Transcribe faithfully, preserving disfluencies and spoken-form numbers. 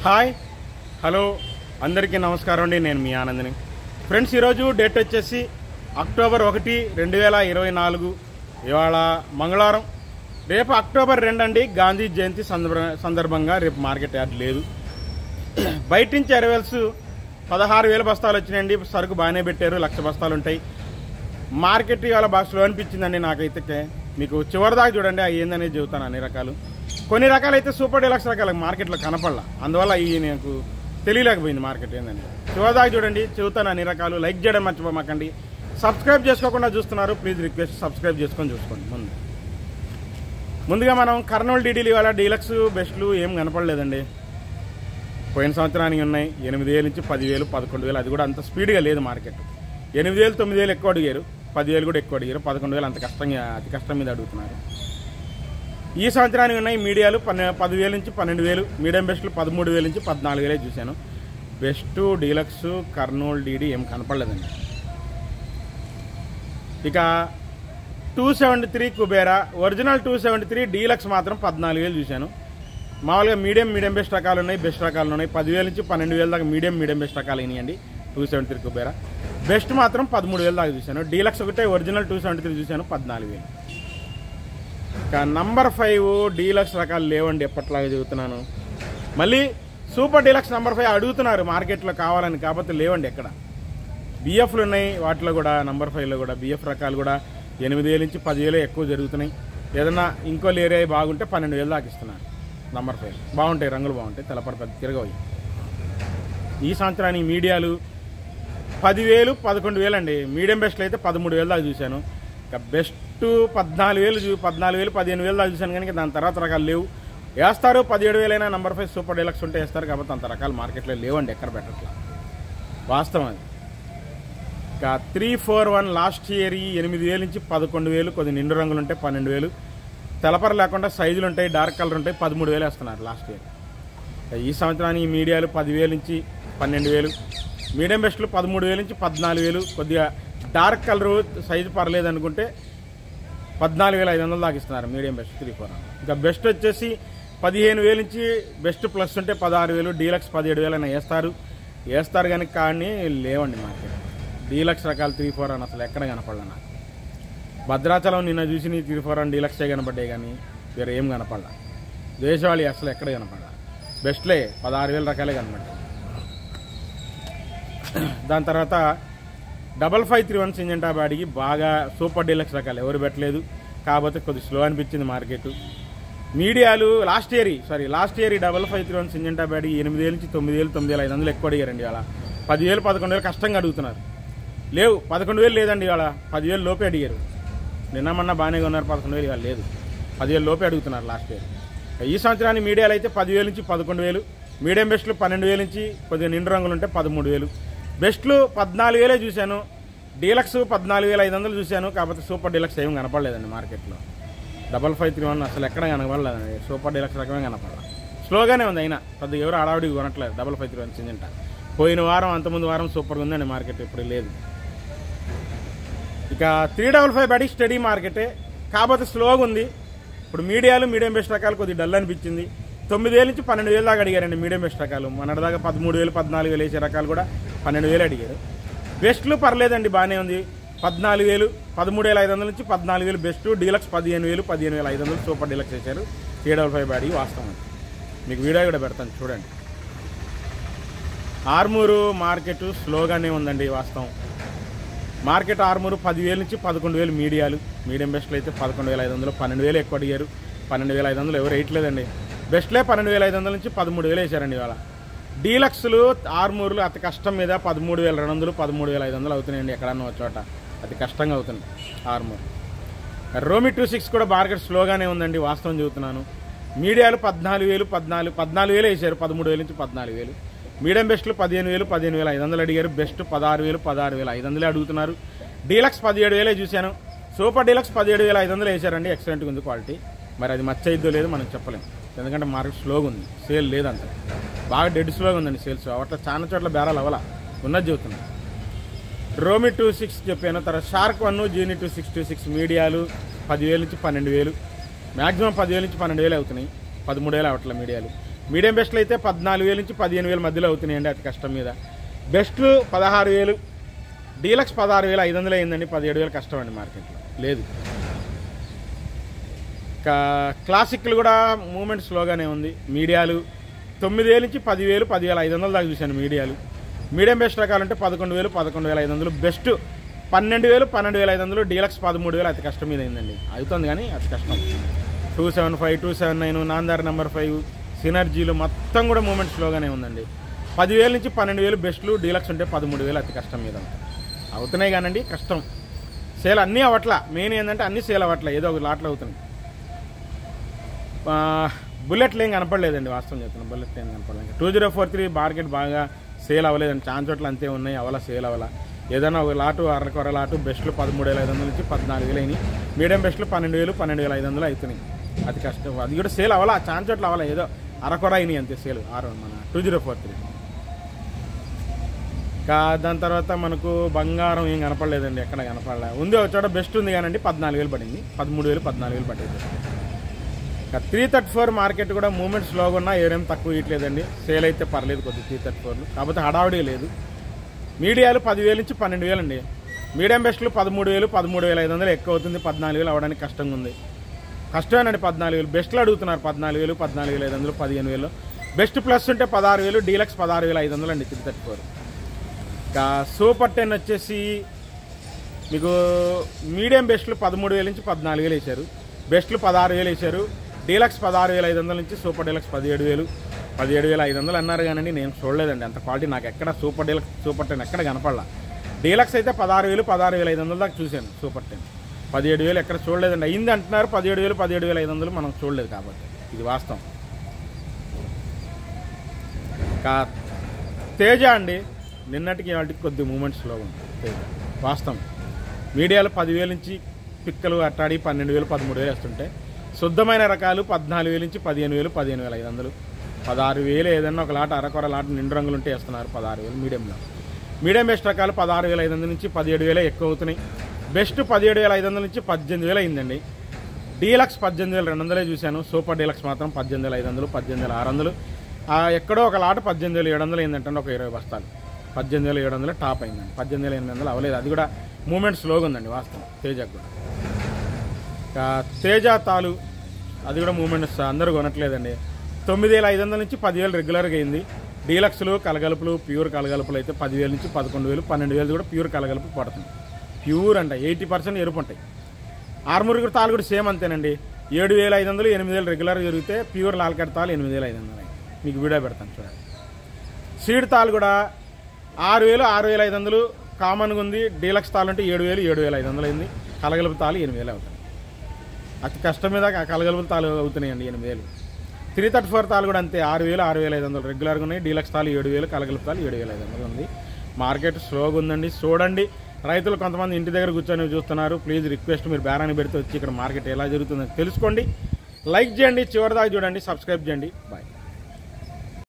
Hi hello అందరికీ నమస్కారం అండి. నేను మీ ఆనందని. ఫ్రెండ్స్, ఈరోజు డేట్ వచ్చేసి అక్టోబర్ ఒకటి రెండు వేల ఇరవై నాలుగు ఇవాళ మంగళవారం. రేపు అక్టోబర్ రెండు అండి, గాంధీ జయంతి సందర్భంగా రేపు మార్కెట్ యార్డ్ లేదు. బయట నుంచి అరైవల్స్ పదహారు వేల బస్తాలు వచ్చినాయండి. సరుకు బాగానే పెట్టారు, లక్ష బస్తాలు ఉంటాయి. మార్కెట్ ఇవాళ బాగా స్లో అనిపించిందండి నాకైతే. మీకు చివరి దాకా చూడండి, అవి ఏందనేది చెబుతాను. అన్ని రకాలు కొన్ని రకాలు అయితే సూపర్ డీలక్స్ రకాల మార్కెట్లో కనపడలా, అందువల్ల ఈ నాకు తెలియలేకపోయింది మార్కెట్ ఏందని. చివరి దాకా చూడండి, చెబుతాను అన్ని రకాలు. లైక్ చేయడం మర్చిపోమాకండి. సబ్స్క్రైబ్ చేసుకోకుండా చూస్తున్నారు, ప్లీజ్ రిక్వెస్ట్ సబ్స్క్రైబ్ చేసుకొని చూసుకోండి. ముందు ముందుగా మనం కర్నూలు డీడీలు ఇవాళ డీలక్స్ బెస్ట్లు ఏం కనపడలేదండి. పోయిన సంవత్సరానికి ఉన్నాయి ఎనిమిది వేలు నుంచి పదివేలు పదకొండు వేలు. అది కూడా అంత స్పీడ్గా లేదు మార్కెట్. ఎనిమిది వేలు తొమ్మిది వేలు ఎక్కువ అడిగారు, పదివేలు కూడా ఎక్కువ అడిగారు, పదకొండు వేలు అంత కష్టంగా అతి కష్టం మీద అడుగుతున్నారు. ఈ సంవత్సరానికి ఉన్నాయి మీడియాలు పన్నె పదివేలు నుంచి పన్నెండు వేలు, మీడియం బెస్ట్లు పదమూడు వేలు నుంచి పద్నాలుగు వేలే చూశాను. బెస్ట్ డీలక్స్ కర్నూలు డీడీ ఏం కనపడలేదండి. ఇక two seventy three Kubera original two seventy three deluxe మాత్రం పద్నాలుగు వేలు చూశాను. మామూలుగా మీడియం మీడియం బెస్ట్ రకాలు ఉన్నాయి, బెస్ట్ రకాలు ఉన్నాయి. పదివేల నుంచి పన్నెండు వేల దాకా మీడియం మీడియం బెస్ట్ రకాలు అయినాయండి two seventy three Kubera. Best మాత్రం పదమూడు వేల దాకా చూశాను. డీలక్స్ ఒకటే ఒరిజినల్ టూ సెవెంటీ త్రీ చూశాను, పద్నాలుగు వేలు. ఇక నంబర్ ఫైవ్ డీలక్స్ రకాలు లేవండి, ఎప్పట్లాగా చెబుతున్నాను. మళ్ళీ సూపర్ డీలక్స్ నంబర్ ఫైవ్ అడుగుతున్నారు మార్కెట్లో కావాలని, కాకపోతే లేవండి ఎక్కడ. బిఎఫ్లు ఉన్నాయి, వాటిలో కూడా నంబర్ ఫైవ్లో కూడా బిఎఫ్ రకాలు కూడా ఎనిమిది వేల నుంచి పదివేలు ఎక్కువ జరుగుతున్నాయి. ఏదన్నా ఇంకో ఏరియా బాగుంటే పన్నెండు వేలు దాకా ఇస్తున్నారు. నంబర్ ఫైవ్ బాగుంటాయి, రంగులు బాగుంటాయి, తెల్లపర పెద్ద తిరగవు. ఈ సంవత్సరానికి మీడియాలు పదివేలు పదకొండు వేలు అండి. మీడియం బెస్ట్లు అయితే పదమూడు వేలు దాకా చూశాను. ఇక బెస్ట్ పద్నాలుగు వేలు చూ పద్నాలుగు వేలు పదిహేను వేలు దాకా చూశాను. కానీ దాని తర్వాత రకాలు లేవు. వేస్తారు పదిహేడు వేలైనా నంబర్ ఫైవ్ సూపర్ డీలక్స్ ఉంటే వేస్తారు, కాబట్టి అంత రకాల మార్కెట్లో లేవండి, ఎక్కడ పెట్టట్లా, వాస్తవం అది. ఇక three four one last year ఎనిమిది వేలు నుంచి పదకొండు వేలు, కొద్ది నిండు రంగులు ఉంటాయి పన్నెండు వేలు, తెలపర లేకుండా సైజులు ఉంటాయి, డార్క్ కలర్ ఉంటాయి, పదమూడు వేలు వేస్తున్నారు లాస్ట్ ఇయర్. ఈ సంవత్సరానికి మీడియాలు పదివేలు నుంచి పన్నెండు వేలు, మీడియం బెస్ట్లు పదమూడు వేలు నుంచి పద్నాలుగు వేలు, కొద్దిగా డార్క్ కలరు సైజు పర్లేదు అనుకుంటే పద్నాలుగు వేల ఐదు వందలు దాకా ఇస్తున్నారు మీడియం బెస్ట్ త్రీ ఫోర్. ఇంకా బెస్ట్ వచ్చేసి పదిహేను వేలు నుంచి బెస్ట్ ప్లస్ ఉంటే పదహారు వేలు, డీలక్స్ పదిహేడు వేలు అయినా వేస్తారు వేస్తారు కానీ కానీ లేవండి మార్కెట్. డీలక్స్ రకాలు త్రీ ఫోర్ అని అసలు ఎక్కడ కనపడలే నాకు. భద్రాచలం నిన్న చూసి నీ త్రీ ఫోర్ అని డీలక్సే కనపడ్డాయి కానీ వేరే ఏం కనపడలా. దేశవాళీ అసలు ఎక్కడ కనపడలా, బెస్ట్లే పదహారు వేల రకాలే కనపడ్డాయి. దాని తర్వాత double five three one Syngenta బాడీకి బాగా సూపర్ డీలక్స్ రకాలు ఎవరు పెట్టలేదు, కాకపోతే కొద్ది స్లో అనిపించింది మార్కెట్. మీడియాలు last year sorry last year double five three one Syngenta body ఎనిమిది వేలు నుంచి తొమ్మిది వేలు తొమ్మిది వేల ఐదు వందలు ఎక్కువ అడిగారండి. అలా పదివేలు పదకొండు వేలు కష్టంగా అడుగుతున్నారు. లేవు పదకొండు వేలు లేదండి, ఇవాళ పదివేలు లోపే అడిగారు. నిన్న మొన్న బాగానే ఉన్నారు, పదకొండు వేలు ఇవాళ లేదు, పదివేలు లోపే అడుగుతున్నారు లాస్ట్ ఇయర్. ఈ సంవత్సరానికి మీడియాలు అయితే పదివేలు నుంచి పదకొండు వేలు, మీడియం బెస్ట్లు పన్నెండు వేలు నుంచి కొద్దిగా నిండు రంగులు ఉంటే పదమూడు వేలు, బెస్ట్లు పద్నాలుగు వేలే చూశాను, డీలక్స్ పద్నాలుగు వేల ఐదు వందలు చూశాను. కాకపోతే సూపర్ డీలక్స్ ఏం కనపడలేదండి మార్కెట్లో. డబల్ ఫైవ్ త్రీ వన్ అసలు ఎక్కడ కనపడలేదండి, సూపర్ డీలక్స్ రకమే కనపడలేదు. స్లోగానే ఉంది, అయినా పెద్ద ఎవరు ఆడావిడికి కొనట్లేదు double five three one Syngenta. పోయిన వారం అంతకుముందు వారం సూపర్గా ఉందండి మార్కెట్, ఇప్పుడు లేదు. ఇక three double five body steady మార్కెటే, కాకపోతే స్లోగా ఉంది. ఇప్పుడు మీడియాలు మీడియం బెస్ట్ రకాలు కొద్దిగా డల్ అనిపించింది. తొమ్మిది వేలు నుంచి పన్నెండు వేలు దాకా అడిగారండి మీడియం బెస్ట్ రకాలు. మొన్నటి దాకా పదమూడు వేలు పద్నాలుగు వేలు వేసే రకాలు కూడా పన్నెండు వేలు అడిగారు. బెస్ట్లు పర్లేదండి, బాగానే ఉంది. పద్నాలుగు వేలు పదమూడు వేల ఐదు వందల నుంచి పద్నాలుగు వేలు బెస్ట్, డీలక్స్ పదిహేను వేలు పదిహేను వేల ఐదు వందలు సూపర్ డీలక్స్ వేశారు. త్రీ డబల్ ఫైవ్ బాడీ వాస్తవం, మీకు వీడియో కూడా పెడతాను చూడండి. ఆర్మూరు మార్కెట్ స్లోగానే ఉందండి వాస్తవం. మార్కెట్ ఆర్మూరు పదివేలు నుంచి పదకొండు వేలు మీడియాలు, మీడియం బెస్ట్లు అయితే పదకొండు వేల ఐదు వందలు, పన్నెండు వేలు ఎక్కువ అడిగారు. పన్నెండు వేల ఐదు వందలు ఎవరు వేయట్లేదండి. బెస్ట్లే పన్నెండు వేల ఐదు వందల నుంచి పదమూడు వేలు వేసారండి ఇవాళ. డీలక్స్లు ఆర్మూర్లు అతి కష్టం మీద పదమూడు వేల రెండు వందలు పదమూడు వేల ఐదు వందలు అవుతున్నాయండి ఎక్కడన్నా ఒక చోట, అతి కష్టంగా అవుతుంది ఆర్మూర్. రోమి టూ సిక్స్ కూడా మార్కెట్ స్లోగానే ఉందండి వాస్తవం చెబుతున్నాను. మీడియాలు పద్నాలుగు వేలు పద్నాలుగు పద్నాలుగు వేలు వేసారు, పదమూడు వేలు నుంచి పద్నాలుగు వేలు. మీడియం బెస్ట్లు పదిహేను వేలు పదిహేను వేల ఐదు వందలు అడిగారు. బెస్ట్ పదహారు వేలు పదహారు వేల ఐదు వందలే అడుగుతున్నారు. డీలక్స్ పదిహేడు వేలే చూశాను. సూపర్ డీలక్స్ పదిహేడు వేల ఐదు వందలు వేసారండి, ఎక్సలెంట్గా ఉంది క్వాలిటీ. మరి అది మచ్చ ఇద్దో లేదో మనం చెప్పలేము, ఎందుకంటే మార్కెట్ స్లోగా ఉంది, సేల్ లేదంత బాగా డెడ్ స్లోగా ఉందండి సేల్స్. అట్లా చాలా చోట్ల బేరాలు అవ్వాల ఉన్నది చెబుతున్నాను. రోమి టూ సిక్స్ చెప్పాను. తర్వాత షార్క్ వన్ జీని టూ సిక్స్ టూ సిక్స్ మీడియాలు పదివేలు నుంచి పన్నెండు వేలు, మ్యాక్సిమం పదివేలు నుంచి పన్నెండు వేలు అవుతున్నాయి, పదమూడు వేలు అవట్ల మీడియాలు. మీడియం బెస్ట్లు అయితే పద్నాలుగు వేల నుంచి పదిహేను వేల మధ్యలో అవుతున్నాయండి అతి కష్టం మీద. బెస్ట్లు పదహారు వేలు, డీలక్స్ పదహారు వేల ఐదు వందలు అయిందండి. పదిహేడు వేలు కష్టం అండి మార్కెట్లో లేదు. ఇంకా క్లాసిక్లు కూడా మూమెంట్ స్లోగానే ఉంది. మీడియాలు తొమ్మిది వేల నుంచి పదివేలు పదివేల ఐదు వందలు దాకా చూశాను మీడియాలు. మీడియం బెస్ట్ రకాలంటే పదకొండు వేలు పదకొండు వేల ఐదు వందలు, బెస్ట్ పన్నెండు వేలు పన్నెండు వేల ఐదు వందలు, డీలక్స్ పదమూడు వేలు అతి కష్టం మీద అయిందండి. అవుతుంది కానీ అతి కష్టం. Two seven five two seven nine నాందార్ నెంబర్ ఫైవ్ సినర్జీలు మొత్తం కూడా మూమెంట్ స్లోగానే ఉందండి. పదివేల నుంచి పన్నెండు వేలు బెస్ట్లు, డీలక్స్ ఉంటే పదమూడు వేలు అతి కష్టం మీద అవుతున్నాయి కానండి కష్టం. సేల్ అన్నీ అవట్లా. మెయిన్ ఏంటంటే అన్నీ సేల్ అవ్వట్లే, ఏదో ఒక లాట్లు అవుతున్నాయి. బుల్లెట్లు ఏం కనపడలేదండి వాస్తవం చెప్తున్నాను. బుల్లెట్ ఏం కనపడలేదు. Two zero four three market బాగా సేల్ అవ్వలేదండి. ఛాన్స్ చోట్ల అంతే ఉన్నాయి, అవలా సేల్ అవ్వాల. ఏదైనా ఒక లాటు అరకొర లాటు బెస్ట్లు పదమూడు వేల ఐదు వందల నుంచి పద్నాలుగు వేలు అయినాయి. మీడియం బెస్ట్లు పన్నెండు వేలు పన్నెండు వేల ఐదు వందలు అవుతున్నాయి. అది కష్టం. అది కూడా సేల్ అవ్వాలా, ఛాన్స్ చోట్ల అవ్వాలా, ఏదో అరకొర అయినాయి అంతే సేల్. ఆరు మన టూ జీరో ఫోర్ త్రీ ఇంకా దాని తర్వాత మనకు బంగారం ఏం కనపడలేదండి, ఎక్కడ కనపడలే. ఉంది ఒక చోట బెస్ట్ ఉంది కానండి పద్నాలుగు వేలు పడింది. పదమూడు వేలు పద్నాలుగు వేలు పడింది. ఇంకా త్రీ థర్టీ ఫోర్ మార్కెట్ కూడా మూమెంట్ స్లోగా ఉన్నా ఏరేం తక్కువ ఇట్లేదండి. సేల్ అయితే పర్లేదు కొద్దిగా త్రీ థర్టీ ఫోర్లు, కాకపోతే హడావుడి లేదు. మీడియాలు పదివేలు నుంచి పన్నెండు వేలు అండి. మీడియం బెస్ట్లు పదమూడు వేలు పదమూడు వేల ఐదు వందలు ఎక్కువ అవుతుంది. పద్నాలుగు వేలు అవ్వడానికి కష్టంగా ఉంది. కష్టమేనండి పద్నాలుగు వేలు. బెస్ట్లు అడుగుతున్నారు పద్నాలుగు వేలు పద్నాలుగు వేల ఐదు వందలు పదిహేను వేలు. బెస్ట్ ప్లస్ ఉంటే పదహారు వేలు, డీలక్స్ పదహారు వేల ఐదు వందలు అండి త్రీ థర్టీ ఫోర్. ఇంకా సూపర్ టెన్ వచ్చేసి మీకు మీడియం బెస్ట్లు పదమూడు వేల నుంచి పద్నాలుగు వేలు వేశారు. బెస్ట్లు పదహారు వేలు వేశారు. డీలక్స్ పదహారు వేల ఐదు వందల నుంచి సూపర్ డీలక్స్ పదిహేడు వేలు పదిహేడు వేల ఐదు వందలు అన్నారు కానీ నేను చూడలేదండి అంత క్వాలిటీ. నాకు ఎక్కడ సూపర్ డీలక్స్ సూపర్ టెన్ ఎక్కడ కనపడలా. డీలక్స్ అయితే పదహారు వేలు పదహారు వేల ఐదు వందల దాకా చూశాను. సూపర్ టెన్ పదిహేడు వేలు ఎక్కడ చూడలేదండి. అయింది అంటున్నారు పదిహేడు వేలు పదిహేడు వేల ఐదు వందలు మనం చూడలేదు కాబట్టి ఇది వాస్తవం. కా తేజ అండి నిన్నటికి వాటికి కొద్ది మూమెంట్స్లో ఉంది తేజ వాస్తవం. మీడియాలో పదివేల నుంచి పిక్కలు అట్టాడి పన్నెండు వేలు పదమూడు వేలు వేస్తుంటే శుద్ధమైన రకాలు పద్నాలుగు వేల నుంచి పదిహేను వేలు పదిహేను వేల ఐదు వందలు పదహారు వేలు ఏదన్నా ఒక లాట అరకొర లాట నిండు రంగులు ఉంటే వేస్తున్నారు పదహారు వేలు. మీడియంలో మీడియం బెస్ట్ రకాలు పదహారు వేల ఐదు వందల నుంచి పదిహేడు వేలే ఎక్కువ అవుతున్నాయి. బెస్ట్ పదిహేడు వేల ఐదు వందల నుంచి పద్దెనిమిది వేలు అయిందండి. డీలక్స్ పద్దెనిమిది వేల రెండు వందలే చూశాను. సూపర్ డీలక్స్ మాత్రం పద్దెనిమిది వేల ఐదు వందలు పద్దెనిమిది వేల ఆరు వందలు ఎక్కడో ఒక లాట పద్దెనిమిది వేల ఏడు వందలు అయిందంటే ఒక ఇరవై బస్తాలు పద్దెనిమిది వేల ఏడు వందలు టాప్ అయిందండి. పద్దెనిమిది వేల ఎనిమిది వందలు అవ్వలేదు. అది కూడా మూమెంట్ స్లోగా ఉందండి వాస్తవం తేజకు కూడా. ఇంకా తేజ తాలు అది కూడా మూమెంట్స్ అందరూ కొనట్లేదండి. తొమ్మిది వేల ఐదు వందల నుంచి పదివేలు రెగ్యులర్గా అయింది. డీలక్స్లు కలగలుపులు ప్యూర్ కలగలుపులు అయితే పదివేల నుంచి పదకొండు వేలు పన్నెండు వేలు కూడా ప్యూర్ కలగలుపు పడుతుంది. ప్యూర్ అంట ఎయిటీ పర్సెంట్ ఎరుపు ఉంటాయి. ఆర్మూర్ తాలు కూడా సేమ్ అంతేనండి. ఏడు వేల ఐదు వందలు ఎనిమిది వేలు రెగ్యులర్గా జరిగితే ప్యూర్ లాల్కడ తాలు ఎనిమిది వేల ఐదు వందలు మీకు వీడియో పెడతాను చూడండి. సీడ్ తాలు కూడా ఆరు వేలు ఆరు వేల ఐదు వందలు కామన్గా ఉంది. డీలక్స్ తాలు అంటే ఏడు వేలు ఏడు వేల ఐదు వందలు అయింది. కలగలుపు తాలు ఎనిమిది వేలు అవుతాయి. అతి కష్టం మీద కలగలుపు తాలు అవుతున్నాయండి ఎనిమిది వేలు. త్రీ థర్టీ ఫోర్ తాలు కూడా అంతే ఆరు వేలు ఆరు వేల ఐదు వందలు రెగ్యులర్గా ఉన్నాయి. డీలక్స్ తాలు ఏడు వేలు కలగలుపు తాలు ఏడు వేల ఐదు వందలు ఉంది. మార్కెట్ స్లోగా ఉందండి చూడండి. రైతులు కొంతమంది ఇంటి దగ్గర కూర్చొని చూస్తున్నారు. ప్లీజ్ రిక్వెస్ట్ మీరు బేరాన్ని పెడితే వచ్చి ఇక్కడ మార్కెట్ ఎలా జరుగుతుందో తెలుసుకోండి. లైక్ చేయండి, చివరిదాకా చూడండి, సబ్స్క్రైబ్ చేయండి. బాయ్.